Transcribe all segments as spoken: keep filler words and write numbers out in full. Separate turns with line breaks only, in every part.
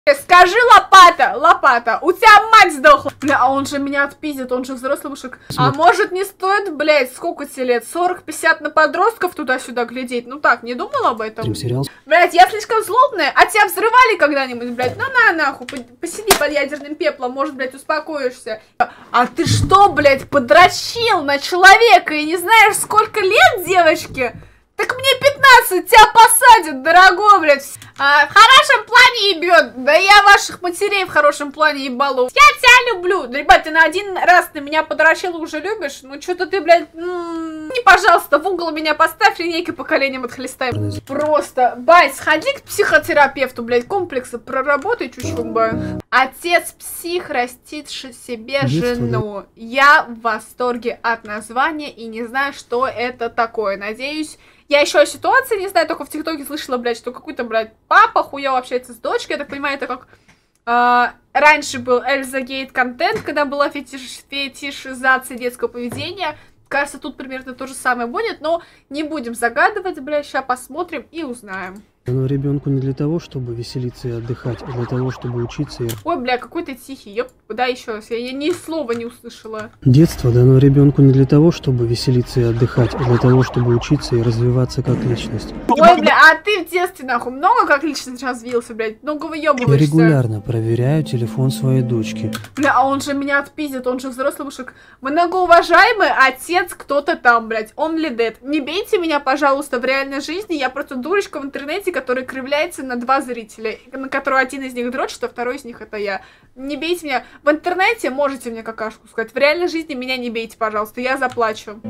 Скажи, лопата, лопата, у тебя мать сдохла. Бля, а он же меня отпиздит, он же взрослый мужик. А может не стоит, блядь, сколько тебе лет? сорок-пятьдесят на подростков туда-сюда глядеть? Ну так, не думал об этом? Блядь, я слишком злобная, а тебя взрывали когда-нибудь, блядь? Ну на нахуй, посиди под ядерным пеплом, может, блядь, успокоишься. А ты что, блядь, подрочил на человека и не знаешь, сколько лет девочке? Так мне пятнадцать, тебя посадят, дорогой, блядь. А, в хорошем плане ебет. Да я ваших матерей в хорошем плане ебалу. Я тебя люблю. Да, ребят, ты на один раз на меня подрочил, уже любишь? Ну, что-то ты, блядь, м-м, не, пожалуйста, в угол меня поставь, линейкой по коленям отхлестай. Просто, бать, сходи к психотерапевту, блядь, комплексы проработай чуть-чуть, бай. Отец-псих растит себе жену. Я в восторге от названия и не знаю, что это такое. Надеюсь... Я еще о ситуации не знаю, только в ТикТоке слышала, блядь, что какой-то, блядь, папа хуёво общается с дочкой. Я так понимаю, это как... Э, раньше был Эльза Гейт контент, когда была фетиш, фетишизация детского поведения. Кажется, тут примерно то же самое будет, но не будем загадывать, блядь, сейчас посмотрим и узнаем.
Но ребенку не для того, чтобы веселиться и отдыхать, а для того, чтобы учиться и...
Ой, бля, какой ты тихий, ёп, да, еще раз, я, я ни слова не услышала.
Детство дано ребенку не для того, чтобы веселиться и отдыхать, а для того, чтобы учиться и развиваться как личность.
Ой, бля, а ты в детстве, нахуй, много как личность развился, блядь, много выебываешься.
Я регулярно проверяю телефон своей дочки.
Бля, а он же меня отпиздит, он же взрослый мужик. Многоуважаемый отец кто-то там, блядь, он ли dead. Не бейте меня, пожалуйста, в реальной жизни, я просто дурочка в интернете, который кривляется на два зрителя, на которого один из них дрочит, а второй из них это я. Не бейте меня. В интернете можете мне какашку сказать. В реальной жизни меня не бейте, пожалуйста, я заплачу.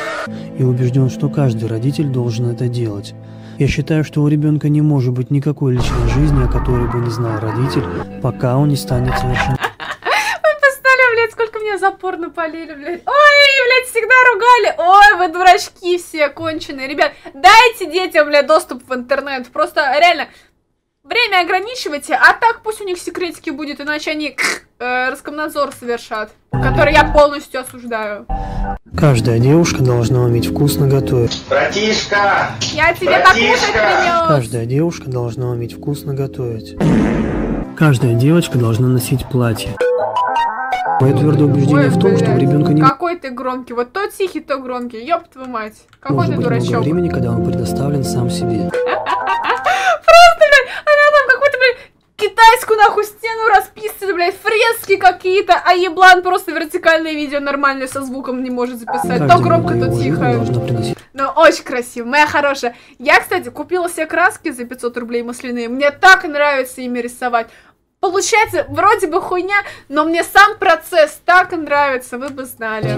И убежден, что каждый родитель должен это делать. Я считаю, что у ребенка не может быть никакой личной жизни, о которой бы не знал родитель, пока он не станет совершеннолетним.
Блядь, сколько меня запор напалили, блядь. Ой, блядь, всегда ругали. Ой, вы дурачки все конченые. Ребят, дайте детям, блядь, доступ в интернет. Просто, реально, время ограничивайте, а так пусть у них секретики будет, иначе они э, Роскомнадзор совершат, который я полностью осуждаю.
Каждая девушка должна уметь вкусно готовить.
Братишка!
Я тебе покушать принес.
Каждая девушка должна уметь вкусно готовить. Каждая девочка должна носить платье. Мое твердое убеждение в том, что у ребенка не...
Какой ты громкий. Вот то тихий, то громкий. Ёб твою мать. Какой ты дурачок.
Много времени, когда он предоставлен сам себе.
Просто, блядь, она там какую-то, блядь, китайскую, нахуй, стену расписывает, блядь, фрески какие-то, а еблан просто вертикальное видео нормальное со звуком не может записать. То громко, то тихо. Ну, очень красиво, моя хорошая. Я, кстати, купила себе краски за пятьсот рублей масляные. Мне так нравится ими рисовать. Получается, вроде бы хуйня, но мне сам процесс так нравится, вы бы знали.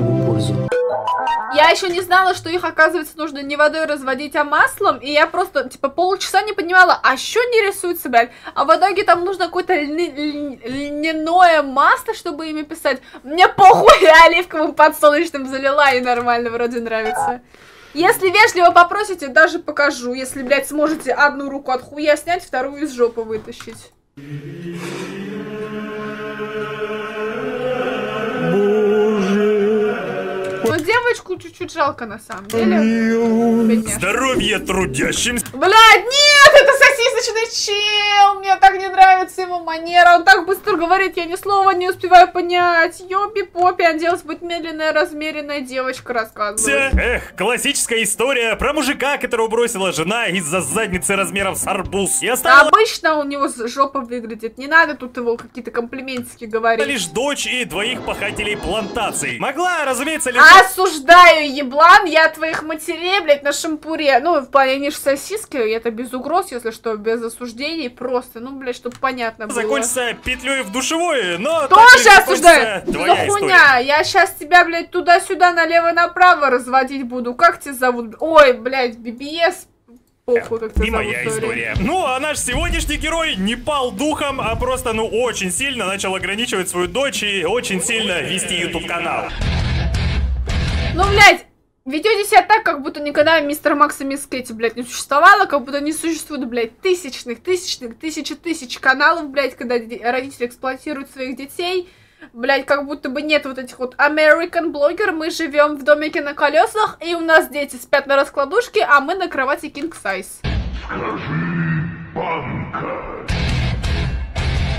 Я еще не знала, что их, оказывается, нужно не водой разводить, а маслом. И я просто, типа, полчаса не понимала, а что не рисуется, блядь? А в итоге там нужно какое-то льни льняное масло, чтобы ими писать. Мне похуй, я оливковым подсолнечным залила, и нормально, вроде нравится. Если вежливо попросите, даже покажу. Если, блядь, сможете одну руку от хуя снять, вторую из жопы вытащить. Ну, девочку чуть-чуть жалко, на самом деле.
Здоровье трудящимся.
Блядь, нет, это сосисочный чел. Мне так не нравится его манера. Он так быстро говорит, я ни слова не успеваю понять. Ёби-попи, оделась быть медленная, размеренная девочка, рассказывает.
Эх, классическая история про мужика, которого бросила жена из-за задницы размером с арбуз. И оставила...
Обычно у него жопа выглядит. Не надо тут его какие-то комплиментики говорить.
Лишь дочь и двоих пахателей плантаций. Могла, разумеется, лишь...
Осуждаю, еблан, я твоих матерей, блядь, на шампуре. Ну, в плане, они же сосиски, это без угроз, если что, без осуждений, просто, ну, блядь, чтобы понятно было.
Закончится петлей в душевой, но...
Тоже осуждаю! За хуйня, я сейчас тебя, блядь, туда-сюда, налево-направо разводить буду. Как тебя зовут? Ой, блядь, би би эс. Похуй, как тебя
и
зовут,
моя история. Ну, а наш сегодняшний герой не пал духом, а просто, ну, очень сильно начал ограничивать свою дочь и очень сильно вести ютуб-канал.
Ну, блядь, ведете себя так, как будто никогда мистер Макс и мисс Кэти, блядь, не существовало, как будто не существует, блядь, тысячных, тысячных, тысячи тысяч каналов, блядь, когда родители эксплуатируют своих детей, блядь, как будто бы нет вот этих вот American блогер, мы живем в домике на колесах, и у нас дети спят на раскладушке, а мы на кровати king size.
Скажи, банка.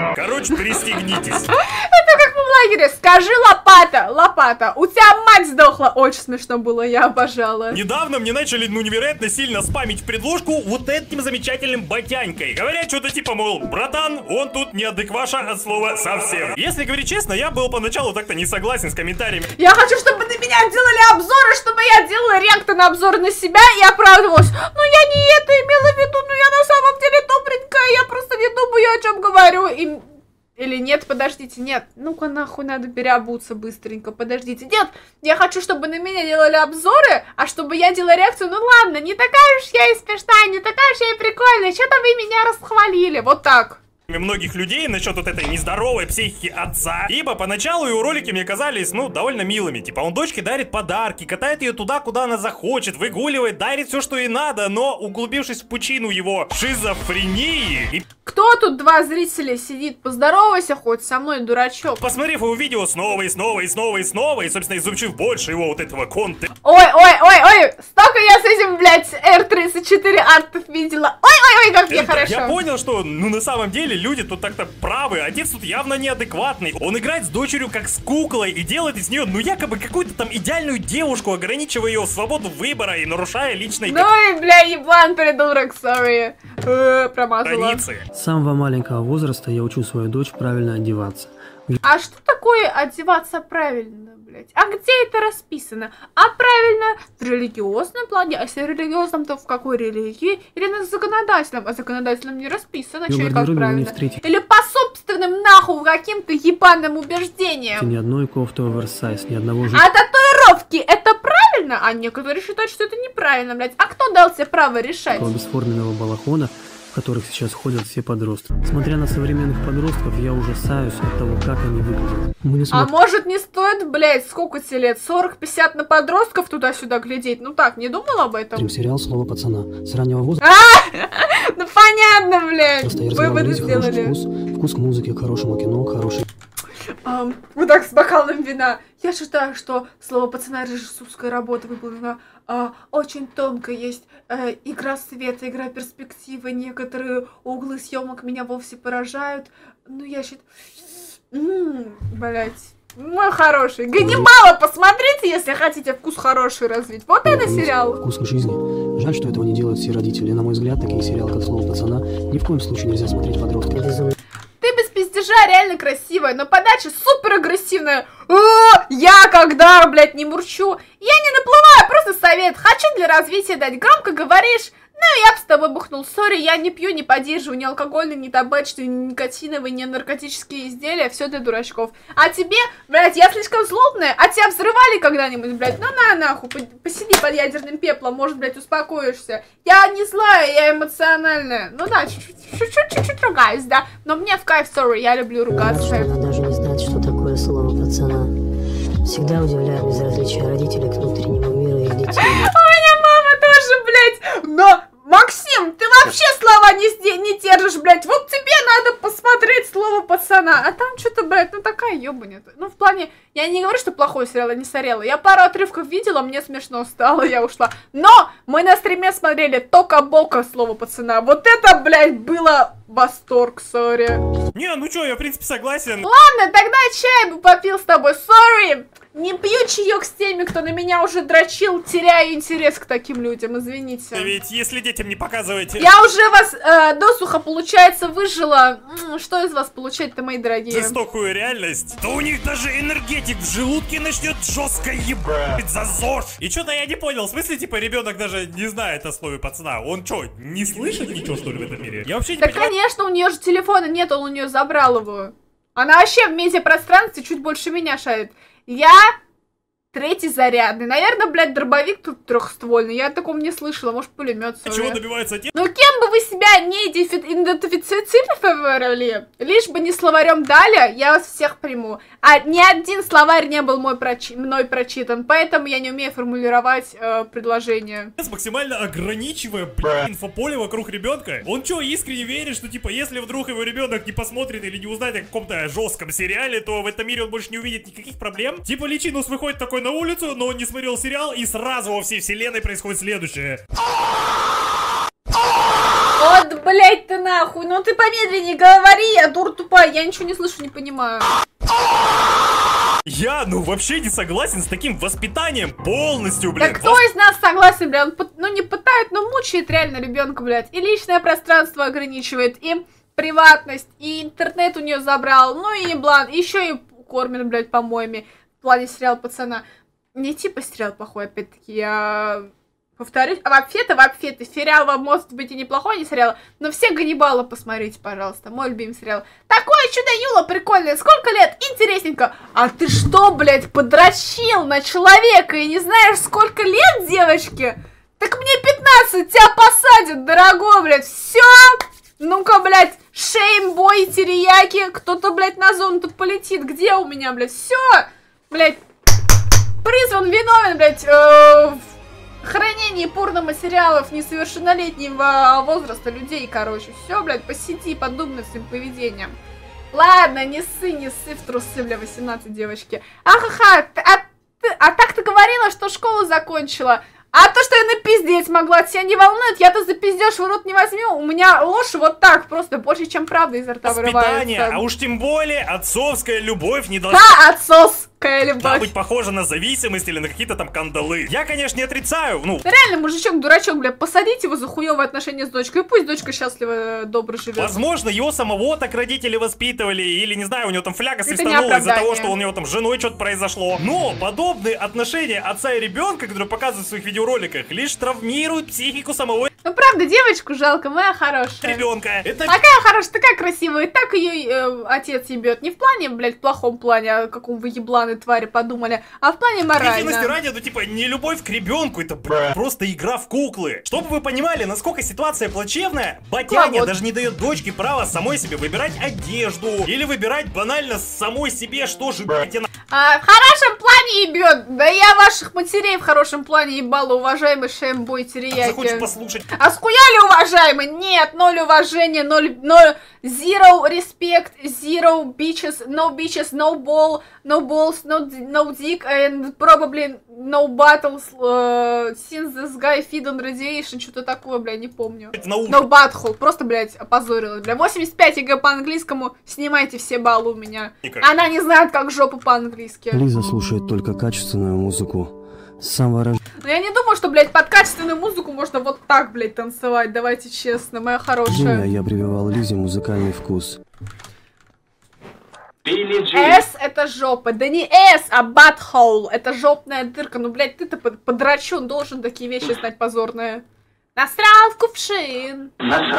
Короче, пристегнитесь.
Это как в лагере. Скажи, лопата, лопата, у тебя мать сдохла. Очень смешно было, я обожала.
Недавно мне начали, ну, невероятно сильно спамить в предложку вот этим замечательным батянькой. Говорят что-то типа, мол, братан, он тут неадекваша от слова совсем. Если говорить честно, я был поначалу так-то не согласен с комментариями.
Я хочу, чтобы на меня делали обзоры, чтобы я делала реакты на обзоры на себя и оправдывалась. Ну, я не это имела в виду, но я на самом деле добренькая, я просто не думаю, о чем говорю. И... Или нет, подождите, нет. Ну-ка нахуй надо переобуться быстренько, подождите. Нет, я хочу, чтобы на меня делали обзоры, а чтобы я делала реакцию. Ну ладно, не такая уж я и смешная, не такая уж я и прикольная. Что-то вы меня расхвалили, вот так.
Многих людей насчет вот этой нездоровой психики отца. Ибо поначалу его ролики мне казались, ну, довольно милыми. Типа, он дочке дарит подарки, катает ее туда, куда она захочет, выгуливает, дарит все, что ей надо. Но, углубившись в пучину его шизофрении... И...
Кто тут два зрителя сидит? Поздоровайся хоть со мной, дурачок.
Посмотрев его видео снова и снова и снова и снова, и, собственно, изучив больше его вот этого контента...
Ой, ой, ой, ой, столько я с этим, блядь, эр тридцать четыре артов видела. Ой, ой, ой, как мне хорошо.
Я понял, что, ну, на самом деле, люди тут так-то правы, отец тут явно неадекватный. Он играет с дочерью как с куклой и делает из нее, ну, якобы какую-то там идеальную девушку, ограничивая ее свободу выбора и нарушая личные...
Ну и, бля, еблан придурок, сори. Промазала.
Границы.
С самого маленького возраста я учу свою дочь правильно одеваться.
А что такое одеваться правильно, блядь? А где это расписано? А правильно в религиозном плане, а если в религиозном, то в какой религии? Или на законодательном? А законодательном не расписано, что и как правильно. Или по собственным нахуй каким-то ебаным убеждениям.
Ни одной кофты оверсайз, ни одного же...
А татуировки это правильно? А некоторые считают, что это неправильно, блядь. А кто дал тебе право решать?
Бесформенного балахона, в которых сейчас ходят все подростки. Смотря на современных подростков, я ужасаюсь от того, как они выглядят. Мы не
а может не стоит, блядь, сколько тебе лет? сорок-пятьдесят на подростков туда-сюда глядеть? Ну так, не думал об этом?
Сериал «Слово пацана». С раннего возраста...
Ну понятно, блядь. Выводы сделали.
Вкус, вкус к музыке, к хорошему кино, к хорошей...
Um, вот так с бокалом вина. Я считаю, что слово пацана режиссерская работа выполнена uh, очень тонко. Есть uh, игра света, игра перспективы. Некоторые углы съемок меня вовсе поражают. Ну, я считаю... Ммм, блять. Мой хороший. Ганнибала посмотрите, если хотите вкус хороший развить. Вот это сериал.
Вкус к жизни. Жаль, что этого не делают все родители. На мой взгляд, такие сериалы, как «Слово пацана», ни в коем случае нельзя смотреть подросткам.
Ты без пиздежа реально красивая, но подача супер агрессивная. О, я когда, блядь, не мурчу. Я не наплываю, просто совет. Хочу для развития дать. Громко говоришь. Ну, я бы с тобой бухнул. Сори, я не пью, не поддерживаю ни алкогольные, ни табачные, ни никотиновые, ни наркотические изделия. Все для дурачков. А тебе, блядь, я слишком злобная. А тебя взрывали когда-нибудь, блядь? Ну, на, нахуй. Посиди под ядерным пеплом, может, блядь, успокоишься. Я не злая, я эмоциональная. Ну да, чуть-чуть ругаюсь, да. Но мне в кайф, сори, я люблю ругаться.
Она даже не знает, что такое слово пацана. Всегда удивляет безразличие родителей к внутреннему миру их детей.
У меня мама тоже, блядь, но... Максим, ты вообще слова не, не держишь, блядь. Вот тебе надо посмотреть слово пацана. А там что-то, блядь, ну такая ёбанет. Ну, в плане, я не говорю, что плохой сериал, я не сорела. Я пару отрывков видела, мне смешно стало, я ушла. Но мы на стриме смотрели тока-бока слово пацана. Вот это, блядь, было восторг, сори.
Не, ну чё, я в принципе согласен.
Ладно, тогда чай бы попил с тобой, сори. Не пью чаек с теми, кто на меня уже дрочил, теряю интерес к таким людям, извините.
Ведь если детям не показываете...
Я уже вас э, досуха, получается, выжила. М-м, что из вас получать-то, мои дорогие?
Жестокую реальность, то у них даже энергетик в желудке начнет жестко ебать за ЗОЖ. И что-то я не понял, в смысле, типа, ребенок даже не знает о слове пацана. Он что, не слышит ничего, что ли, в этом мире? Я вообще не
да,
понимаю...
конечно, у нее же телефона нет, он у нее забрал его. Она вообще в медиапространстве чуть больше меня шарит. Я третий зарядный. Наверное, блядь, дробовик тут трехствольный. Я о таком не слышала. Может, пулемет.
Чего добивается отец?
Ну, кем бы вы себя не идентифицировали, лишь бы не словарем дали, я вас всех приму. А ни один словарь не был мой прочи мной прочитан, поэтому я не умею формулировать э, предложения.
Максимально ограничивая, блядь, инфополе вокруг ребенка. Он что, искренне верит, что, типа, если вдруг его ребенок не посмотрит или не узнает о каком-то жестком сериале, то в этом мире он больше не увидит никаких проблем? Типа, Личинус выходит такой на улицу, но он не смотрел сериал, и сразу во всей вселенной происходит следующее.
Вот, блять, ты нахуй. Ну ты помедленнее говори, я дур тупая, я ничего не слышу, не понимаю.
Я, ну, вообще не согласен с таким воспитанием полностью, блядь.
Да кто из нас согласен, блядь? Он, ну, не пытает, но мучает реально ребенка, блядь. И личное пространство ограничивает, и приватность, и интернет у нее забрал, ну и блан, еще и кормит, блядь, по-моему, в плане сериала «Пацана». Не типа сериал плохой, опять-таки, я... Повторюсь, а вообще-то, вообще-то, сериал вам может быть и неплохой, не сериал, но все Ганнибала посмотрите, пожалуйста, мой любимый сериал. Такое чудо-юло прикольное, сколько лет, интересненько. А ты что, блядь, подрочил на человека и не знаешь, сколько лет, девочки? Так мне пятнадцать, тебя посадят, дорогой, блядь, все. Ну-ка, блядь, шеймбой, терияки, кто-то, блядь, на зону тут полетит, где у меня, блядь, все, блядь, призван, виновен, блядь, э хранение порно-материалов несовершеннолетнего возраста людей, короче. Все, блядь, посиди, подумай над своим поведением. Ладно, не ссы, не ссы в трусы, бля, восемнадцать, девочки. Ахаха, а, ты, а так ты говорила, что школу закончила. А то, что я напиздеть могла, тебя не волнует, я-то за пиздеж в рот не возьму. У меня ложь вот так, просто больше, чем правда изо рта
Воспитание,
вырывается.
а уж тем более отцовская любовь не должна...
Да, отцовская любовь.
Должна быть похожа на зависимость или на какие-то там кандалы. Я, конечно, не отрицаю, ну...
Да реально, мужичок, дурачок, бля, посадите его за хуёвые отношения с дочкой, и пусть дочка счастливо, добро живет.
Возможно, его самого так родители воспитывали, или, не знаю, у него там фляга
Это
свистанула из-за того, что у него там с женой что-то произошло. Но подобные отношения отца и ребенка, которые показывают в своих видеороликах, лишь травмируют психику самого
Ну правда, девочку жалко, моя хорошая.
ребенка. Это...
Такая хорошая, такая красивая, и так ее э, отец ебет. Не в плане, блядь, в плохом плане, о каком вы ебланы твари подумали, а в плане
Объективности
морально.
ради, ну типа, не любовь к ребенку, это, блядь, просто игра в куклы. Чтобы вы понимали, насколько ситуация плачевная, батяня
вот.
даже не дает дочке права самой себе выбирать одежду, или выбирать банально самой себе, что же, блядь, она...
А, в хорошем плане ебет. Да я ваших матерей в хорошем плане ебала, уважаемый шеймбой терияки.
Захочешь послушать.
А схуяли, уважаемый? Нет, ноль уважения, ноль, ноль, zero respect, zero bitches, no bitches, no ball, no balls, no, no dick, and probably no battles, uh, since this guy feed on radiation, что-то такое, бля, не помню. No butthole, просто, блядь, опозорилась, бля. восемьдесят пять ЕГЭ по-английскому, снимайте все баллы у меня.
Никак.
Она не знает, как жопу по-английски.
Лиза слушает только качественную музыку. С самого рождения.
Но я не думаю, что, блядь, под качественную музыку можно вот так, блядь, танцевать, давайте честно, моя хорошая.
Я прививал Лизе музыкальный вкус.
S это жопа, да не S, а butthole, это жопная дырка, ну, блядь, ты-то подрачун, должен такие вещи знать позорные. Насрал в кувшин.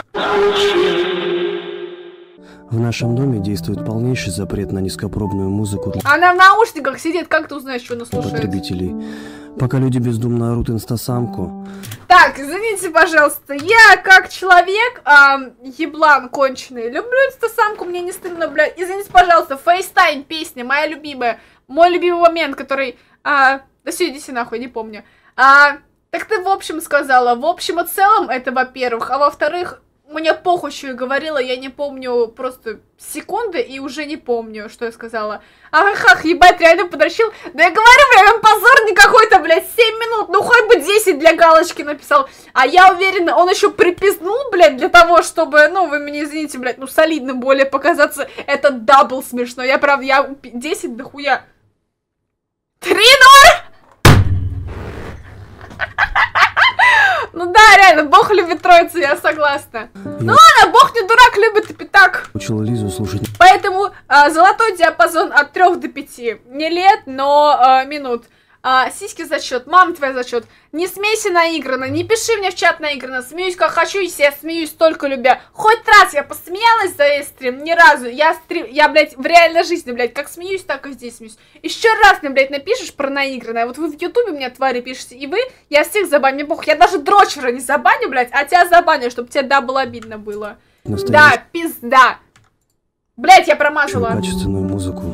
В нашем доме действует полнейший запрет на низкопробную музыку для
Она в наушниках сидит, как ты узнаешь, что она слушает?
потребителей. Пока люди бездумно орут инстасамку.
Так, извините, пожалуйста, я как человек, а, еблан конченый, люблю инстасамку, мне не стыдно, блядь. Извините, пожалуйста, FaceTime песня, моя любимая, мой любимый момент, который... А, да все, идите нахуй, не помню. А, так ты в общем сказала, в общем и целом это во-первых, а во-вторых... Мне похуй, что я говорила, я не помню просто секунды и уже не помню, что я сказала. Ах, ебать, реально подрочил. Да я говорю, бля, он позорный какой-то, блядь, семь минут, ну хоть бы десять для галочки написал. А я уверена, он еще припизнул, блядь, для того, чтобы, ну, вы меня извините, блядь, ну, солидно более показаться. Это дабл смешно, я правда, я десять дохуя. Три ноль! Ну да, реально, Бог любит троицу, я согласна. Ну ладно, Бог не дурак, любит и пятак.
Учила Лизу слушать.
Поэтому а, золотой диапазон от трёх до пяти. Не лет, но а, минут. А, сиськи зачет, мама твоя зачет. Не смейся наигранно, не пиши мне в чат наигранно. Смеюсь как хочу, и я смеюсь только любя. Хоть раз я посмеялась за весь стрим, ни разу. Я, стрим, я, блядь, в реальной жизни, блядь, как смеюсь, так и здесь смеюсь. Еще раз мне, блядь, напишешь про наигранное. Вот вы в ютубе мне, твари, пишете, и вы, я всех забаню, мне похуй. Я даже дрочера не забаню, блядь, а тебя забаню, чтобы тебе, да, было обидно было.
Настоящую
Да, пизда. Блядь, я промазала.
качественную музыку.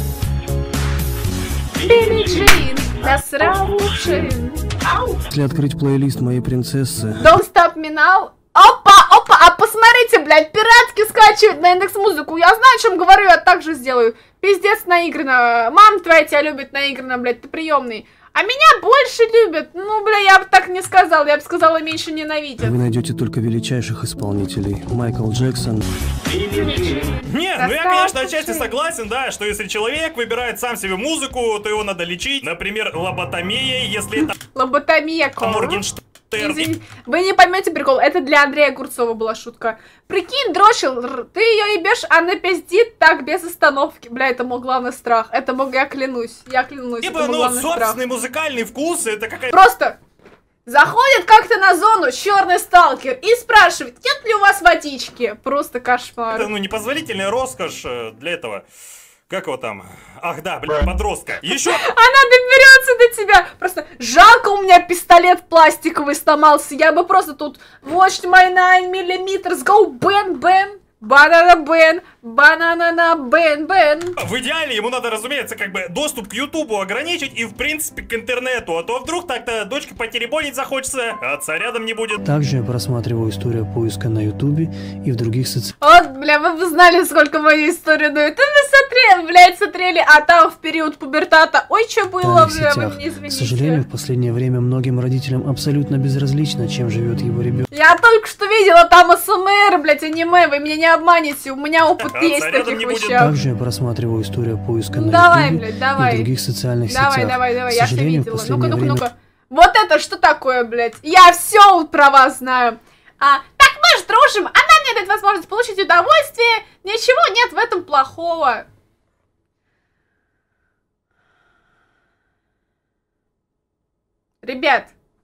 Билли Джин, насрал в кувшин.
Если открыть плейлист моей принцессы,
Don't Stop Me Now. Опа, опа, а посмотрите, блядь, пиратки скачивают на индекс музыку. Я знаю, о чем говорю, я так же сделаю. Пиздец наигранно. Мама твоя тебя любит наигранно, блядь, ты приемный. А меня больше любят. Ну, бля, я бы так не сказала. Я бы сказала, меньше ненавидят.
Вы найдете только величайших исполнителей. Майкл Джексон.
Не, ну я, конечно, отчасти согласен, да, что если человек выбирает сам себе музыку, то его надо лечить. Например, лоботомией, если это...
Лоботомия.
Моргенштерн.
Извини, вы не поймете прикол, это для Андрея Огурцова была шутка. Прикинь, дрочил, ты ее ебешь, она пиздит так без остановки. Бля, это мой главный страх. Это мог, я клянусь, я клянусь.
Типа, ну, собственный страх. Музыкальный вкус, это какая-то...
Просто заходит как-то на зону черный сталкер и спрашивает, нет ли у вас водички? Просто кошмар.
Это, ну, непозволительная роскошь для этого... Как его там? Ах да, блин, подростка. Еще...
Она доберется до тебя. Просто жалко, у меня пистолет пластиковый сломался. Я бы просто тут... Watch my nine millimeters, go бен бен. Банана бен, банана бен бен.
В идеале ему надо, разумеется, как бы доступ к Ютубу ограничить и, в принципе, к интернету. А то вдруг так-то дочке потеребонить захочется, а отца рядом не будет.
Также я просматриваю историю поиска на Ютубе и в других соцсетях.
Вот, бля, вы бы знали, сколько мою историю на Ютубе смотрели, блядь, смотрели, а там в период пубертата. Ой, что было, бля, вы мне извините.
К сожалению, в последнее время многим родителям абсолютно безразлично, чем живет его ребенок.
Я только что видела там СМР, блядь, аниме, вы меня не обманете, у меня опыт а есть в таких вещах.
Также я просматриваю историю поиска на
давай,
Ютубе
блядь, давай.
и в других социальных
давай,
сетях.
Давай, давай, давай, я все видела. Ну-ка, ну-ка,
время...
ну-ка. Вот это что такое, блядь? Я все про вас знаю. А, так мы ж дружим, она мне дает возможность получить удовольствие. Ничего нет в этом плохого. Ребят.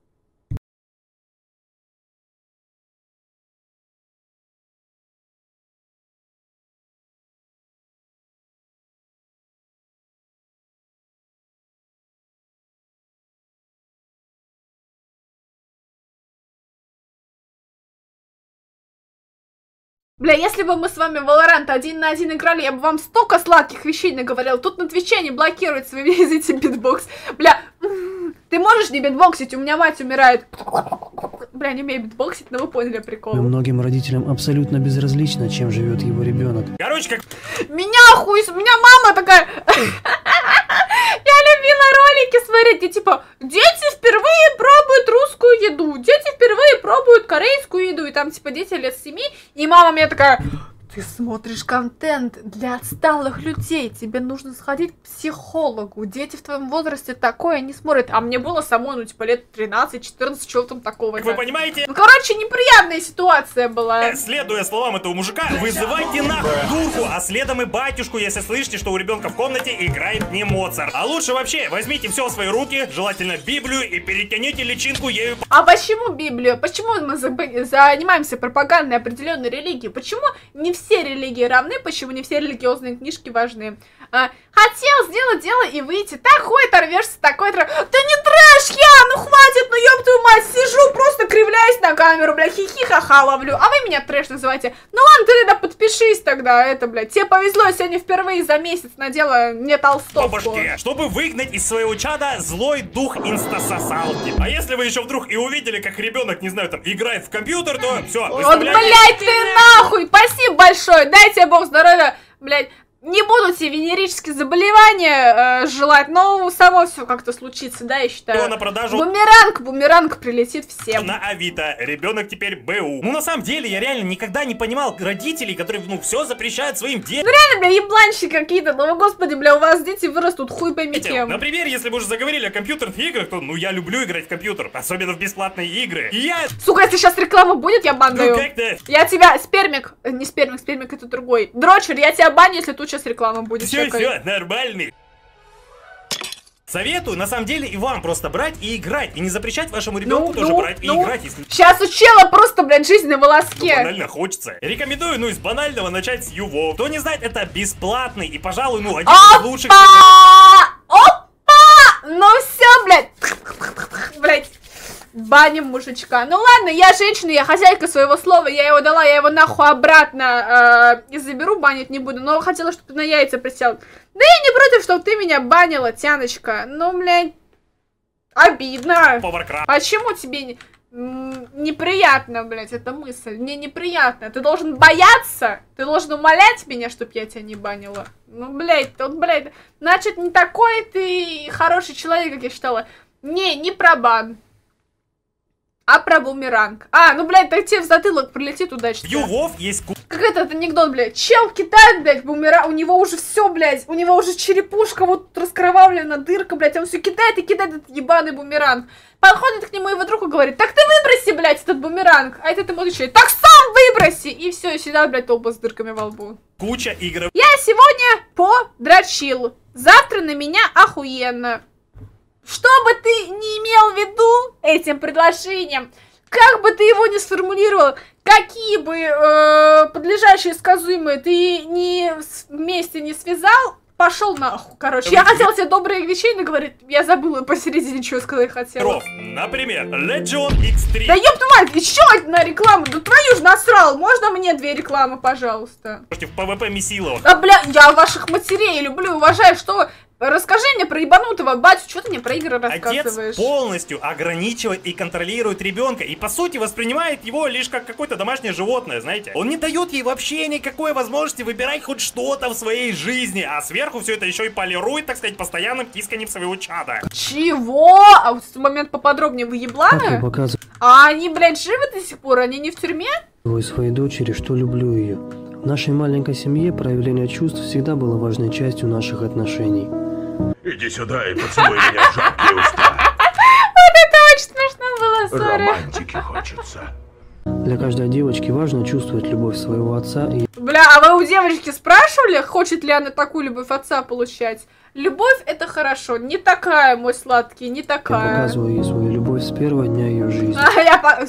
Бля, если бы мы с вами в Valorant один на один играли, я бы вам столько сладких вещей наговорил. Тут на Твиче не блокируется, вы видите битбокс. Бля, ты можешь не битбоксить? У меня мать умирает. Бля, не умею битбоксить, но вы поняли прикол.
Многим родителям абсолютно безразлично, чем живет его ребенок.
Короче, как...
Меня хуй... У меня мама такая... Я любила ролики смотреть, и типа, дети впервые пробуют русскую еду, дети впервые пробуют корейскую еду, и там типа дети лет семи, и мама мне такая... Ты смотришь контент для отсталых людей, тебе нужно сходить к психологу, дети в твоем возрасте такое не смотрят, а мне было самой, ну, типа, лет тринадцать-четырнадцать, чего там такого.
Как вы понимаете?
Ну, короче, неприятная ситуация была.
Следуя словам этого мужика, вызывайте нахуй духу, а следом и батюшку, если слышите, что у ребенка в комнате играет не Моцарт. А лучше вообще возьмите все в свои руки, желательно Библию, и перетяните личинку ею.
А почему Библию? Почему мы занимаемся пропагандой определенной религии? Почему не все Все религии равны, почему не все религиозные книжки важны? А, хотел сделать дело и выйти. Такой оторвешься, такой трэш. Да не трэш я, ну хватит, ну ёб твою мать, сижу, просто кривляюсь на камеру, бля, хихи-ха-ха ловлю. А вы меня трэш называете. Ну ладно, ты тогда подпишись тогда, это, блядь. Тебе повезло, я сегодня впервые за месяц надела не толстовку.
По башке, чтобы выгнать из своего чада злой дух инстасосалки. А если вы еще вдруг и увидели, как ребенок, не знаю, там, играет в компьютер, то все,
вот, блядь, ты нахуй, спасибо большое, дайте бог здоровья, блядь. Не буду тебе венерические заболевания э, желать, но само все как-то случится, да, я считаю.
Его на продажу.
Бумеранг, бумеранг прилетит всем.
На Авито. Ребенок теперь БУ. Ну, на самом деле, я реально никогда не понимал родителей, которые, ну, все запрещают своим детям.
Ну, реально, бля, ебланщики какие-то. Ну, господи, бля, у вас дети вырастут хуй пойми кем.
Например, если мы уже заговорили о компьютерных играх, то, ну, я люблю играть в компьютер. Особенно в бесплатные игры. И я...
Сука, если сейчас реклама будет, я бан даю.
Ну, как-то...
Я тебя... Спермик... Не спермик, спермик это другой. Дрочер, я тебя баню, если тут сейчас реклама будет.
Все, все, нормальный. Советую, на самом деле, и вам просто брать и играть. И не запрещать вашему ребенку ну, тоже ну, брать ну. и играть. Если...
Сейчас у чела просто, блядь, жизнь на волоске.
Ну, банально хочется. Рекомендую, ну, из банального начать с Юво. Кто не знает, это бесплатный и, пожалуй, ну, один
Опа!
из лучших...
Опа! Ну все, блядь. Блядь. Баним мужичка. Ну ладно, я женщина, я хозяйка своего слова, я его дала, я его нахуй обратно э, и заберу, банить не буду, но хотела, чтобы ты на яйца присел. Да я не против, чтобы ты меня банила, Тяночка. Ну, блядь, обидно. Почему тебе не... неприятно, блядь, эта мысль? Мне неприятно. Ты должен бояться, ты должен умолять меня, чтобы я тебя не банила. Ну, блядь, вот, блядь, значит, не такой ты хороший человек, как я считала. Не, не про бан. А про бумеранг. А, ну, блядь, так тебе в затылок прилетит удачно.
Югов есть ку...
Как этот анекдот, блядь. Чел кидает, блядь, бумеранг. У него уже все, блядь. У него уже черепушка вот раскровавлена, дырка, блядь. Он все кидает и кидает этот ебаный бумеранг. Подходит к нему его друг и говорит: так ты выброси, блядь, этот бумеранг. А этот ему отвечает: так сам выброси. И все, и сюда, блядь, толпа с дырками во лбу.
Куча игр.
Я сегодня подрочил. Завтра на меня охуенно. Что бы ты не имел в виду этим предложением, как бы ты его ни сформулировал, какие бы э, подлежащие сказуемые ты ни вместе не связал, пошел нахуй, короче. Я хотела тебе добрые вещей, но, говорит, я забыла посередине, что сказать хотела.
Например, Legion икс три.
Да ёб твою мать, еще одна реклама, да твою ж насрал. Можно мне две рекламы, пожалуйста?
Против ПВП Месилова.
Да, бля, я ваших матерей люблю, уважаю, что... Расскажи мне про ебанутого батю, что ты мне про игры рассказываешь?
Отец полностью ограничивает и контролирует ребенка, и по сути воспринимает его лишь как какое-то домашнее животное, знаете? Он не дает ей вообще никакой возможности выбирать хоть что-то в своей жизни, а сверху все это еще и полирует, так сказать, постоянным тисканием своего чада.
Чего? А вот в этот момент поподробнее, вы ебланы? А они, блядь, живы до сих пор? Они не в тюрьме?
Своей дочери, что люблю ее. В нашей маленькой семье проявление чувств всегда было важной частью наших отношений.
Иди сюда и поцелуй меня в жаркие уста.
Вот это очень смешно было, сори.
Романтики хочется.
Для каждой девочки важно чувствовать любовь своего отца и...
Бля, а вы у девочки спрашивали, хочет ли она такую любовь отца получать? Любовь — это хорошо, не такая, мой сладкий, не такая.
Я показываю ей свою любовь с первого дня ее жизни.
А я по...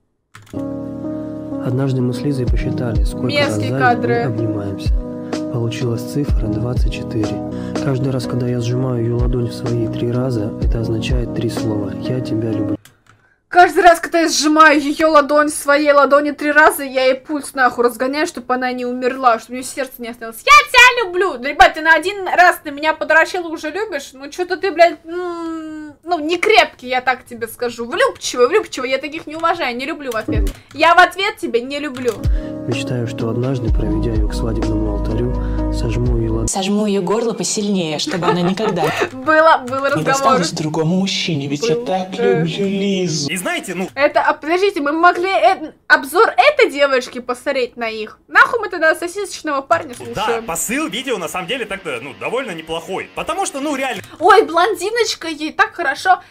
Однажды мы с Лизой посчитали, сколько
Мерзкие
раз за день
кадры.
мы обнимаемся. Получилась цифра двадцать четыре. Каждый раз, когда я сжимаю ее ладонь в свои три раза, это означает три слова: «Я тебя люблю».
Каждый раз, когда я сжимаю ее ладонь в своей ладони три раза, я ей пульс нахуй разгоняю, чтобы она не умерла, чтобы у нее сердце не осталось. Я тебя люблю! Да, ребят, ты на один раз на меня подрочила, уже любишь? Ну, что-то ты, блядь, м-м, ну, не крепкий, я так тебе скажу. Влюбчивый, влюбчивый, я таких не уважаю, не люблю в ответ. Я в ответ тебя не люблю.
Мечтаю, что однажды, проведя ее к свадебному алтарю, сожму ее ладонь.
Сожму ее горло посильнее, чтобы она никогда
Было, был
не
разговор.
досталась другому мужчине, ведь я так люблю Лизу.
И знаете, ну...
Это, а, подождите, мы могли э, обзор этой девочки посмотреть на их? Нахуй мы тогда сосисочного парня слушаем?
Да, посыл видео на самом деле так-то, ну, довольно неплохой. Потому что, ну, реально...
Ой, блондиночка, ей так хорошо. А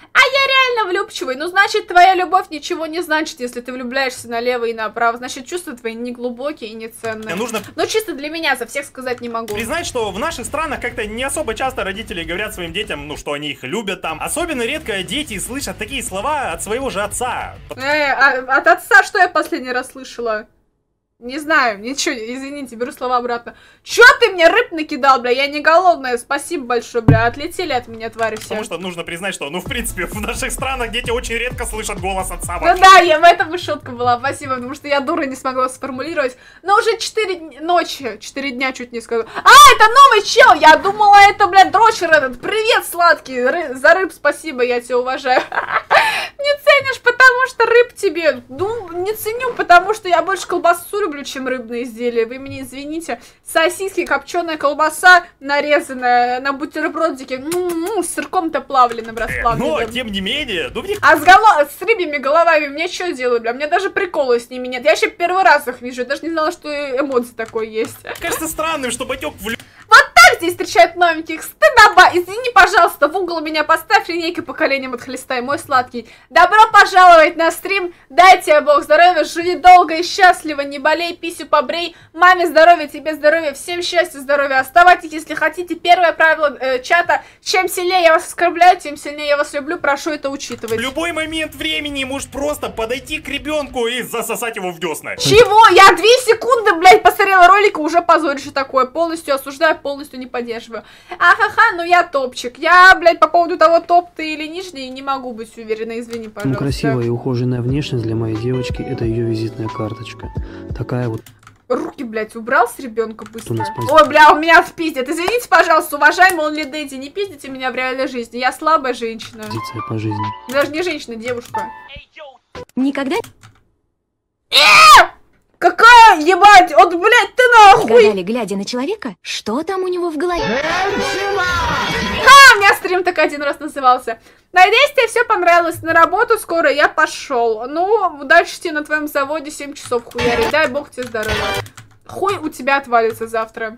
я реально влюбчивый. Ну, значит, твоя любовь ничего не значит, если ты влюбляешься налево и направо. Значит, чувства твои не глубокие и не ценные.
Нужно...
Но чисто для меня, за всех сказать не могу.
Признать, что в наших странах как-то не особо часто родители говорят своим детям, ну, что они их любят там. Особенно редко дети слышат такие слова от своего же отца.
Э, а, от отца что я последний раз слышала? Не знаю, ничего, извините, беру слова обратно. Чё ты мне рыб накидал, бля? Я не голодная, спасибо большое, бля. Отлетели от меня, твари все.
Потому что нужно признать, что, ну, в принципе, в наших странах дети очень редко слышат голос отца.
Ну да, я, в этом и шутка была, спасибо, потому что я дура не смогла сформулировать. Но уже четыре ночи, четыре дня чуть не сказала. А, это новый чел! Я думала, это, блядь, дрочер этот. Привет, сладкий, Ры за рыб спасибо, я тебя уважаю. Не ценишь, потому что рыб тебе. Ну, не ценю, потому что я больше колбасу люблю, чем рыбные изделия. Вы меня извините. Сосиски, копченая колбаса, нарезанная на бутербродике, м-м-м, с сырком-то плавленым, расплавленным.
Но, тем не менее, ну, мне...
А с, голо... с рыбьими головами мне что делают, бля? Мне даже приколы с ними нет. Я еще первый раз их вижу. Я даже не знала, что эмоции такое есть.
Кажется странным, что батек в...
Вот так здесь встречают новеньких. Стыдоба. Извини, пожалуйста, в угол меня поставь, линейкой по коленям отхлестай, мой сладкий. Добро пожаловать на стрим. Дай тебе Бог здоровья, живи долго и счастливо, не болей, писю побрей. Маме здоровья, тебе здоровья, всем счастья, здоровья. Оставайтесь, если хотите. Первое правило э, чата. Чем сильнее я вас оскорбляю, тем сильнее я вас люблю. Прошу это учитывать.
В любой момент времени можешь просто подойти к ребенку и засосать его в десна.
Чего? Я две секунды, блядь, посмотрела ролик и уже позоришь такое. Полностью осуждаю, полностью не поддерживаю. Ахаха, ну я топчик. Я, блядь, по поводу того, топ ты или нижний, не могу быть уверена. Извини, пожалуйста.
Ну, красивая и ухоженная внешность для моей девочки — это ее визитная карточка. Такая вот...
Руки, блядь, убрал с ребенка быстро.
Спасибо.
Ой, бля, у меня впиздят. Извините, пожалуйста, уважаемый Only Daddy, не пиздите меня в реальной жизни. Я слабая женщина.
Позиция по жизни.
Даже не женщина, девушка.
Никогда...
Какая, ебать, вот, блядь, ты нахуй!
гадали, глядя на человека, что там у него в голове?
А, у меня стрим так один раз назывался. Надеюсь, тебе все понравилось. На работу скоро я пошел. Ну, удачи тебе на твоем заводе, семь часов хуяри. Дай бог тебе здоровья. Хуй у тебя отвалится завтра.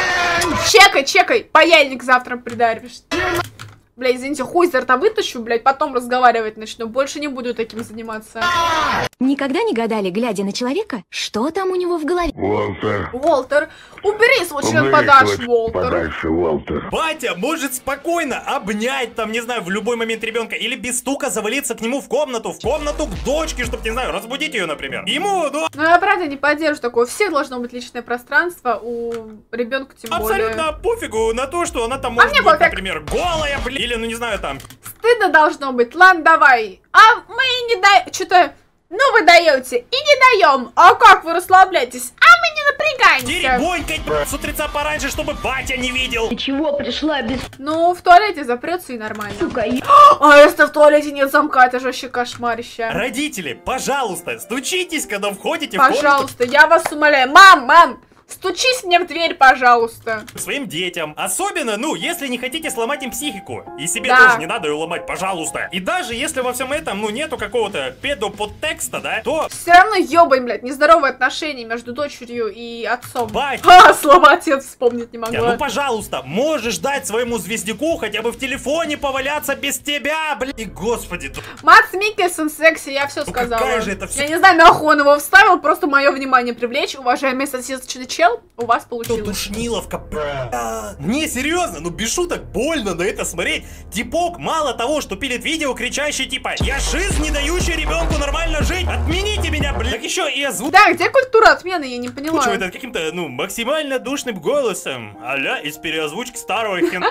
Чекай, чекай. Паяльник завтра придаришь. Бля, извините, хуй изо рта вытащу, блядь, потом разговаривать начну. Больше не буду таким заниматься.
Никогда не гадали, глядя на человека, что там у него в голове?
Уолтер.
Уолтер, убери свой член
Убери
подальше,
свой
Уолтер.
подальше, Уолтер.
Батя может спокойно обнять, там, не знаю, в любой момент ребенка, или без стука завалиться к нему в комнату, в комнату к дочке, чтобы, не знаю, разбудить ее, например. Ему, ну...
Ну, я правда не поддерживаю такое. У всех должно быть личное пространство, у ребенка тем более.
Абсолютно пофигу на то, что она там
А
может
мне
быть,
пофиг.
например, голая, блин, или, ну, не знаю, там...
Стыдно должно быть. Ладно, давай. А мы не даем... Что-то... Ну, вы даете и не даем. А как вы расслабляетесь? А мы не напрягаемся.
Деребонькать с утреца пораньше, чтобы батя не видел.
Ты чего пришла без...
Ну, в туалете запрется и нормально.
Сука, я...
А если в туалете нет замка, это же вообще кошмарище.
Родители, пожалуйста, стучитесь, когда входите в комнату
Пожалуйста, я вас умоляю. Мам, мам, стучись мне в дверь, пожалуйста.
к своим детям. Особенно, ну, если не хотите сломать им психику. И себе
Да.
тоже не надо ее ломать, пожалуйста. И даже если во всем этом, ну, нету какого-то педоподтекста, да, то...
Все равно ёбань, блядь, нездоровые отношения между дочерью и отцом.
Бать.
А, слово отец вспомнить не могла.
Ну, пожалуйста, можешь дать своему звездяку хотя бы в телефоне поваляться без тебя, блин. И, господи, да
Макс Миккельсон секси, я все
Ну,
сказала.
какая же это всё-
Я не знаю, нахуй он его вставил, просто мое внимание привлечь. Уважаемый соседский чел, у вас
что
получилось.
душниловка, бля. Не, серьезно, ну без шуток, больно на это смотреть. Типок мало того, что пилит видео, кричащий типа «Я шиз, не дающий ребенку нормально жить, отмените меня, блин». Так еще и озвучивает
Да, где культура отмены, я не поняла.
это каким-то, ну, максимально душным голосом. А-ля из переозвучки старого хен...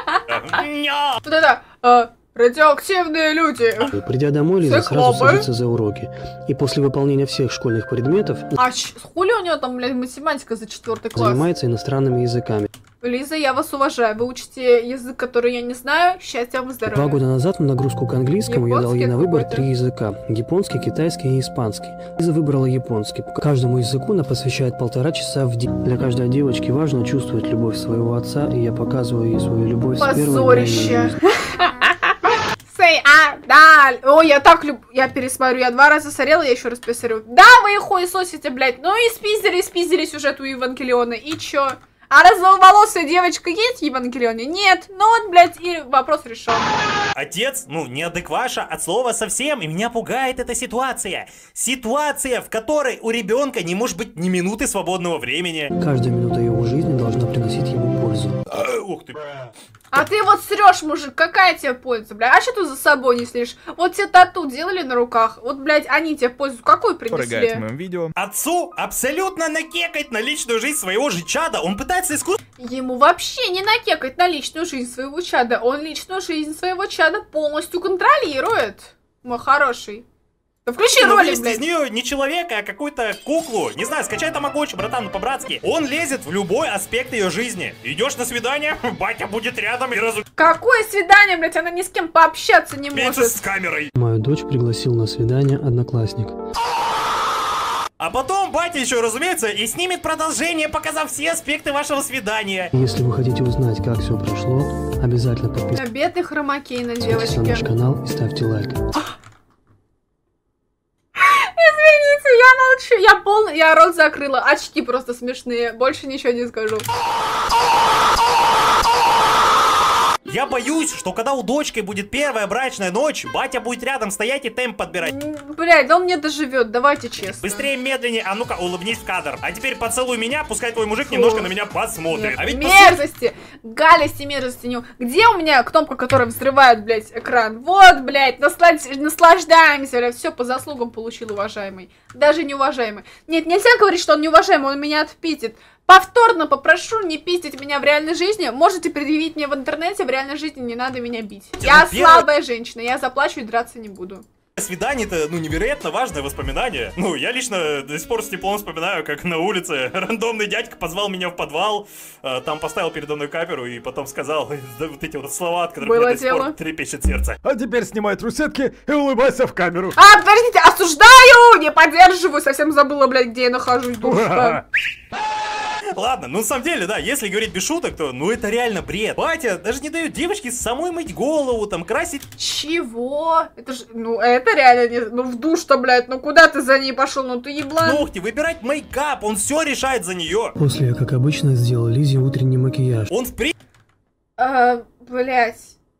Ня.
Вот это, э, радиоактивные люди.
Придя домой, Лиза
Всех
сразу
лапы.
садится за уроки. И после выполнения всех школьных предметов
А ч- хули у него там, блядь, математика за четвертый класс?
занимается иностранными языками.
Лиза, я вас уважаю. Вы учите язык, который я не знаю. Счастья вам и
Два
здоровья.
года назад на нагрузку к английскому я дал ей на выбор
Японский
три языка. Японский, китайский и испанский. Лиза выбрала японский. К каждому языку она посвящает полтора часа в день. Для каждой девочки важно чувствовать любовь своего отца, и я показываю ей свою любовь с первого дня
Позорище.
ее жизни.
Say, а, да. Ой, я так люблю. Я пересмотрю. Я два раза смотрела, я еще раз пересмотрю. Да, вы их хуесосите, блядь. Ну и спиздили, спиздили сюжет у Евангелиона. И чё? А разволосая девочка есть в Евангелионе? Нет. Ну вот, блядь, и вопрос решен.
Отец, ну, неадекваша от слова совсем, и меня пугает эта ситуация. Ситуация, в которой у ребенка не может быть ни минуты свободного времени.
Каждая минута его жизни должна приносить ему пользу.
А, ух ты.
А ты вот срешь, мужик, какая тебе польза, блядь? А что ты за собой не слишь? Вот тебе тату делали на руках, вот, блядь, они тебе пользу какую принесли?
в моем видео.
Отцу абсолютно накекать на личную жизнь своего же чада. Он пытается искусственно...
Ему вообще не накекать на личную жизнь своего чада. Он личную жизнь своего чада полностью контролирует. Мой хороший. Да включи ролик,
из
блядь.
нее не человека, а какую-то куклу. Не знаю, скачай тамагочи, братан, ну по-братски. Он лезет в любой аспект ее жизни. Идешь на свидание, батя будет рядом и разумеется
Какое свидание, блядь? Она ни с кем пообщаться не может.
с камерой.
Мою дочь пригласил на свидание одноклассник.
А потом батя еще, разумеется, и снимет продолжение, показав все аспекты вашего свидания.
Если вы хотите узнать, как все прошло, обязательно подписывайтесь
Бедный хромакей на
на
девочке.
наш канал и ставьте лайк.
Извините, я молчу. Я полный, я рот закрыла. Очки просто смешные. Больше ничего не скажу.
Я боюсь, что когда у дочки будет первая брачная ночь, батя будет рядом стоять и темп подбирать.
М, Блядь, да он не доживет, давайте честно.
Быстрее, медленнее, а ну-ка, улыбнись в кадр. А теперь поцелуй меня, пускай твой мужик немножко на меня посмотрит. А ведь по сути-
мерзости, гадости, мерзости. не- Где у меня кнопка, которая взрывает, блядь, экран? Вот, блядь, наслад... наслаждаемся, блядь, все по заслугам получил, уважаемый. Даже неуважаемый. Нет, нельзя говорить, что он неуважаемый, он меня отпитит. Повторно попрошу не пиздить меня в реальной жизни. Можете предъявить мне в интернете, в реальной жизни не надо меня бить. Я
первый-
слабая женщина, я заплачу и драться не буду.
Свидание-то, ну, невероятно важное воспоминание. Ну, я лично до сих пор с теплом вспоминаю, как на улице рандомный дядька позвал меня в подвал, э, там поставил передо мной камеру и потом сказал да, вот эти вот слова, от которых
Было
мне до сих пор
дело.
трепещет сердце.
А теперь снимай трусетки и улыбайся в камеру.
А, подождите, осуждаю! Не поддерживаю, совсем забыла, блядь, где я нахожусь, дурочка.
Ладно, ну на самом деле, да, если говорить без шуток, то ну это реально бред. Батя даже не дает девочке самой мыть голову, там, красить.
Чего? Это же, ну это реально не, ну в душ-то, блядь, ну куда ты за ней пошел, ну ты еблан.
Ногти, выбирать мейкап, он все решает за нее.
После я, как обычно, сделал Лизе утренний макияж.
Он в при...
А, блядь.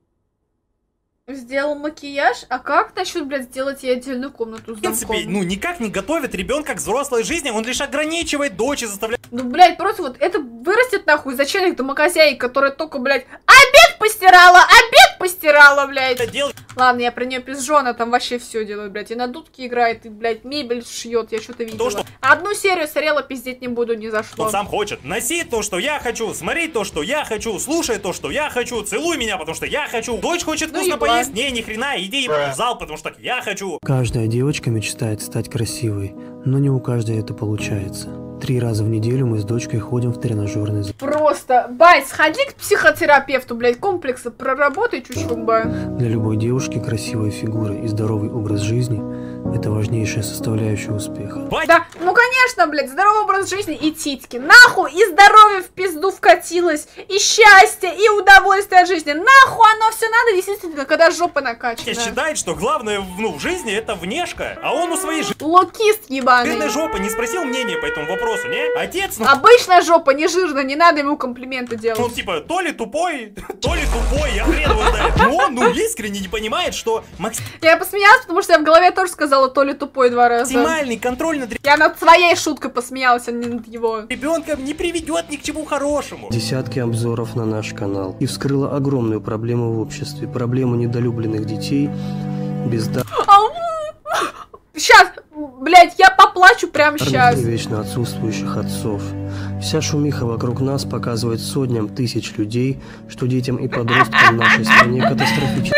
Сделал макияж, а как насчет, блядь, сделать ей отдельную комнату с
В принципе,
замком?
ну никак не готовит ребенка к взрослой жизни, он лишь ограничивает дочь и заставляет...
Ну, блядь, просто вот это вырастет нахуй из очередных домохозяек, которая только, блядь, обед постирала, обед постирала, блядь.
Это делать...
Ладно, я про нее пизжу, она там вообще все делает, блядь. И на дудке играет, и, блядь, мебель шьет, я что-то видела.
что-
Одну серию смотрела, пиздеть не буду, ни за что.
Он сам хочет. Носи то, что я хочу, смотри то, что я хочу, слушай то, что я хочу, целуй меня, потому что я хочу. Дочь хочет
Ну
вкусно
ебать.
поесть, не, ни хрена, иди в зал, потому что я хочу.
Каждая девочка мечтает стать красивой, но не у каждой это получается. Три раза в неделю мы с дочкой ходим в тренажерный зал.
Просто, бать, сходи к психотерапевту, блядь, комплексы проработай чуть-чуть, бай.
Для любой девушки красивая фигура и здоровый образ жизни – это важнейшая составляющая успеха.
Да, ну конечно, блядь, здоровый образ жизни и титьки. Нахуй и здоровье в пизду вкатилось, и счастье, и удовольствие от жизни. Нахуй оно все надо, действительно, когда жопа накачана.
Считает, что главное ну, в жизни это внешка, а он у своей жи-
Локист ебаный.
жирной жопы не спросил мнения по этому вопросу, не? Отец, ну,
Обычная жопа, не жирная, не надо ему комплименты делать.
ну типа, то ли тупой, то ли тупой, я хрен его знает. Но он, ну, искренне не понимает, что
Я посмеялась, потому что я в голове тоже сказала то ли тупой два раза.
максимальный контроль над
Я над своей шуткой посмеялась, а не над его.
ребенком не приведет ни к чему хорошему.
Десятки обзоров на наш канал и вскрыла огромную проблему в обществе, проблему недолюбленных детей, бездарных
Ау! Сейчас, блядь, я поплачу прямо сейчас.
и вечно отсутствующих отцов. Вся шумиха вокруг нас показывает сотням тысяч людей, что детям и подросткам в нашей стране катастрофически.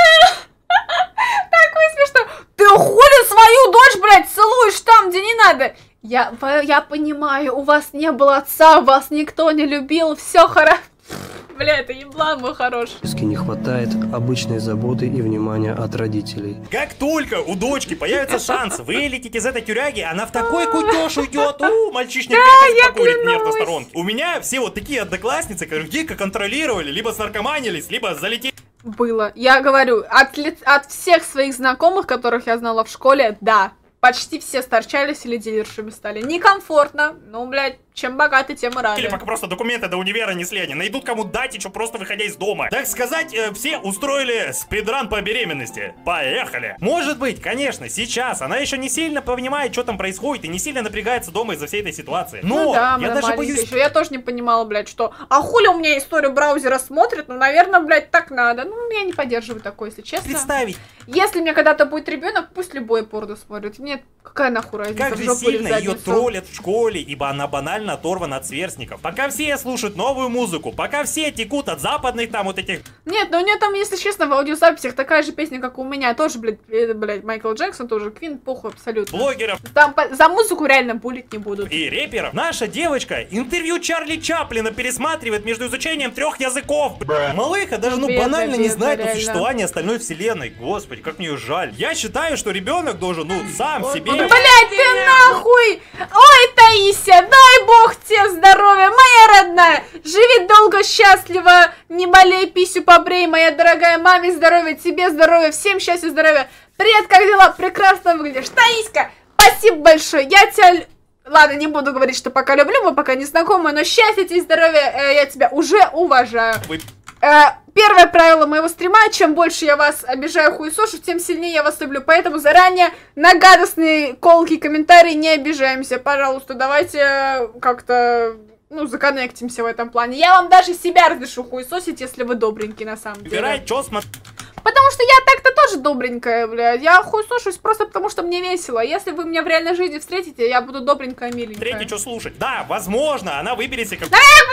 Такое смешно. Ты хули свою дочь, блядь, целуешь там, где не надо. Я, я понимаю, у вас не было отца, вас никто не любил, все хорошо. Бля, это еблан мой хороший.
Не хватает обычной заботы и внимания от родителей.
Как только у дочки появится шанс вылететь из этой тюряги, она в такой кутеж уйдет. У, мальчишник
я
покурит нет на
клянусь.
сторонке. У меня все вот такие одноклассницы, которых дико контролировали, либо снаркоманились, либо залетели.
Было. Я говорю, от, ли- от всех своих знакомых, которых я знала в школе, да. Почти все сторчались или дилершами стали. Некомфортно. Ну, блядь, чем богаты, тем и рады.
Или пока просто документы до универа несли, они найдут кому дать, и что просто выходя из дома. Так сказать, э, все устроили спидран по беременности. Поехали. Может быть, конечно, сейчас она еще не сильно понимает, что там происходит, и не сильно напрягается дома из-за всей этой ситуации. Но
Ну да,
я
моя
даже
маленькая
боюсь...
ещё. Я тоже не понимала, блядь, что... А хули у меня историю браузера смотрит? Ну, наверное, блядь, так надо. Ну, я не поддерживаю такое, если честно.
представить,
Если у меня когда-то будет ребенок, пусть любой порно смотрит. Мне какая нахуй разница,
как
в
же
жопу или в
сильно ее
задницу.
троллят в школе, ибо она банально оторвана от сверстников. Пока все слушают новую музыку, пока все текут от западных там вот этих...
Нет, но у нее там, если честно, в аудиозаписях такая же песня, как у меня. Тоже, блядь, э, блядь, Майкл Джексон, тоже Квин, похуй абсолютно.
блогеров
Там по- за музыку реально булить не будут.
и рэперов. Наша девочка интервью Чарли Чаплина пересматривает между изучением трех языков. Малыха даже ну
Бедная,
банально не
бедная,
знает о
реально.
существовании остальной вселенной. Господи, как мне ее жаль. Я считаю, что ребенок должен, ну, сам себе...
Блядь, ты нахуй! Ой, Таисия, дай бог тебе здоровья, моя родная! Живи долго, счастливо, не болей, писю побрей, моя дорогая, маме здоровья, тебе здоровья, всем счастья, здоровья. Привет, как дела? Прекрасно выглядишь. Таиська, спасибо большое, я тебя... лю- Ладно, не буду говорить, что пока люблю, мы пока не знакомы, но счастья тебе, здоровья, э, я тебя уже уважаю.
Вы-
Э, Первое правило моего стрима: чем больше я вас обижаю, хуесошу, тем сильнее я вас люблю. Поэтому заранее на гадостные колки комментарии не обижаемся. Пожалуйста, давайте э, как-то, ну, законнектимся в этом плане. Я вам даже себя разрешу хуесосить, если вы добренький на самом деле.
Выбирай, что смотреть.
Потому что я так-то тоже добренькая, блядь. Я хуесошусь просто потому, что мне весело. Если вы меня в реальной жизни встретите, я буду добренькая, миленькая.
Третье, что слушать. Да, возможно, она выберет себе как...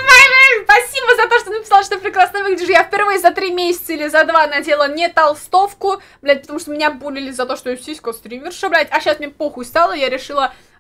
Спасибо за то, что написала, что прекрасно выглядишь. Я впервые за три месяца или за два надела не толстовку, блядь, потому что меня булили за то, что я сиська стримерша, блядь. А сейчас мне похуй стало, я решила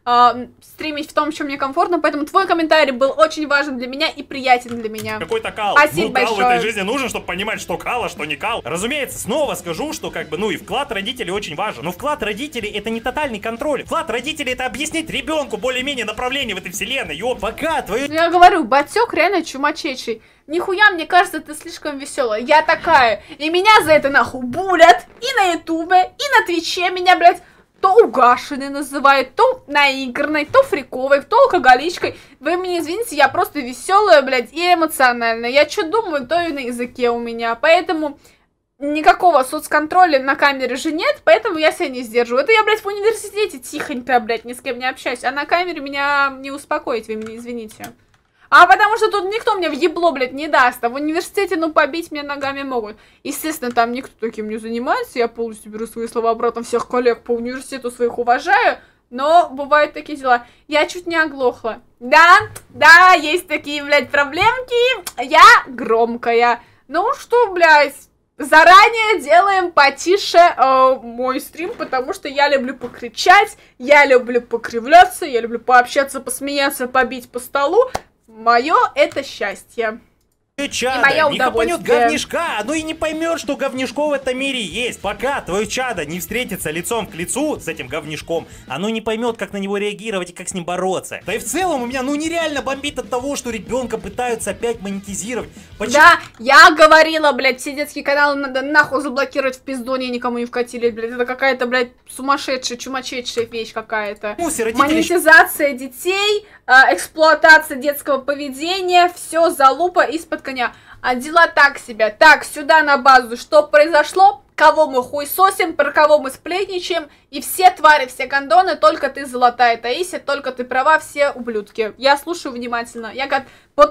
э, стримить в том, чем мне комфортно, поэтому твой комментарий был очень важен для меня и приятен для меня.
Какой-то кал.
Спасибо
ну, кал
большое.
в этой жизни нужен, чтобы понимать, что кал, а что не кал. Разумеется, снова скажу, что как бы, ну и вклад родителей очень важен. Но вклад родителей это не тотальный контроль. Вклад родителей это объяснить ребенку более-менее направление в этой вселенной. Ёп, пока твою...
Я говорю, батек реально чумачечий. Нихуя, мне кажется, ты слишком веселая. Я такая. И меня за это нахуй булят. И на ютубе, и на твиче меня, блядь, то угашенной называют, то наигранной, то фриковой, то алкоголичкой. Вы меня извините, я просто веселая, блядь, и эмоциональная. Я что думаю, то и на языке у меня. Поэтому никакого соцконтроля на камере же нет, поэтому я себя не сдерживаю. Это я, блядь, в университете тихонько, блядь, ни с кем не общаюсь. А на камере меня не успокоить, вы меня извините. А потому что тут никто мне в ебло, блядь, не даст. А в университете, ну, побить меня ногами могут. Естественно, там никто таким не занимается. Я полностью беру свои слова обратно. Всех коллег по университету своих уважаю. Но бывают такие дела. Я чуть не оглохла. Да, да, есть такие, блядь, проблемки. Я громкая. Ну что, блядь, заранее делаем потише э, мой стрим, потому что я люблю покричать, я люблю покривляться, я люблю пообщаться, посмеяться, побить по столу. Мое это счастье.
Чадо, не хапанет говнишка, оно и не поймет, что говнишко в этом мире есть. Пока твое чадо не встретится лицом к лицу с этим говнишком, оно не поймет, как на него реагировать и как с ним бороться. Да и в целом у меня ну нереально бомбит от того, что ребенка пытаются опять монетизировать. Почему?
Да, я говорила, блядь, все детские каналы надо нахуй заблокировать в пизду, они никому не вкатили, блядь. Это какая-то, блядь, сумасшедшая, чумачечшая вещь какая-то. Монетизация детей, э, эксплуатация детского поведения, все залупа из-под коня. А дела так себе. Так, сюда на базу. Что произошло? Кого мы хуесосим, про кого мы сплетничаем. И все твари, все гондоны, только ты золотая Таисия, только ты права, все ублюдки. Я слушаю внимательно. Я как... Вот